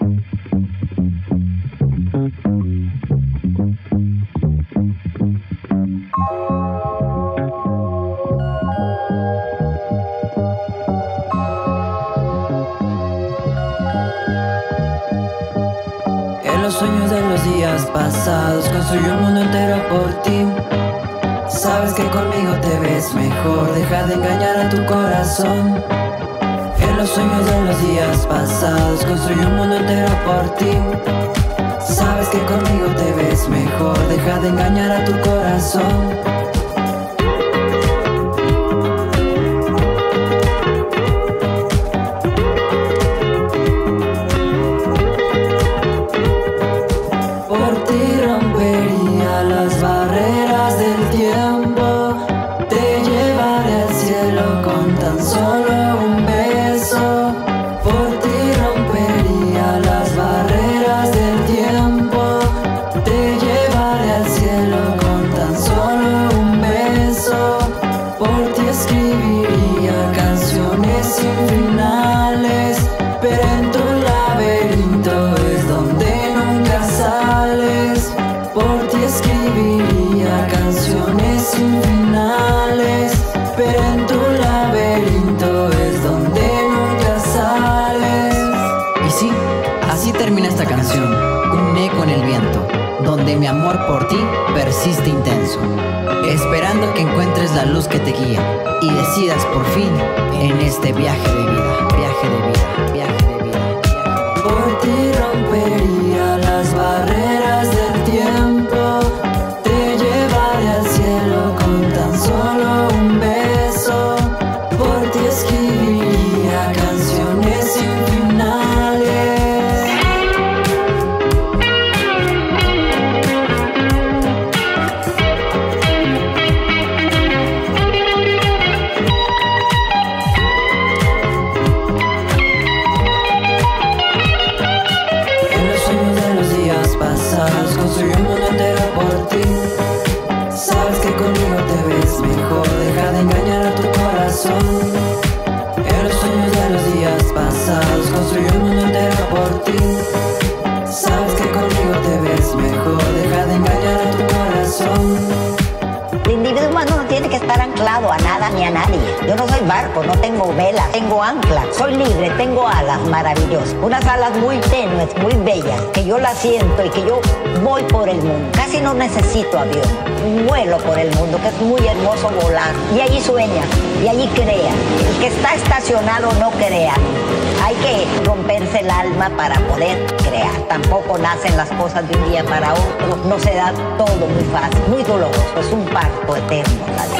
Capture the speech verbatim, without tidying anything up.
Los sueños de los días pasados construí un mundo entero por ti. Sabes que conmigo te ves mejor, deja de engañar a tu corazón. En los sueños de los días pasados construí un mundo entero por ti. Sabes que conmigo te ves mejor, deja de engañar a tu corazón. Mi amor por ti persiste intenso, esperando que encuentres la luz que te guía y decidas por fin en este viaje de vida, viaje de vida, viaje de vida, viaje. Por ti rompería las barreras del tiempo, te llevaré al cielo con tan solo un beso. Por ti escribiría canciones sin finales. Construí un mundo entero por ti. Sabes que conmigo te ves mejor, deja de engañar a tu corazón. En los sueños de los días pasados construí un mundo entero por ti. Sabes que conmigo te ves mejor, deja de engañar a tu corazón. El individuo humano no tiene que estar anclado a nada ni a nadie. Yo no soy barco, no tengo vela, tengo ancla. Soy libre, tengo alas maravillosas. Unas alas muy tenues, muy bellas, que yo las siento y que yo voy por el mundo. Casi no necesito avión. Vuelo por el mundo, que es muy hermoso volar. Y allí sueña, y allí crea. El que está estacionado no crea. Hay que romperse el alma para poder crear. Tampoco nacen las cosas de un día para otro. No se da todo muy fácil, muy doloroso. Es un parto eterno la vida.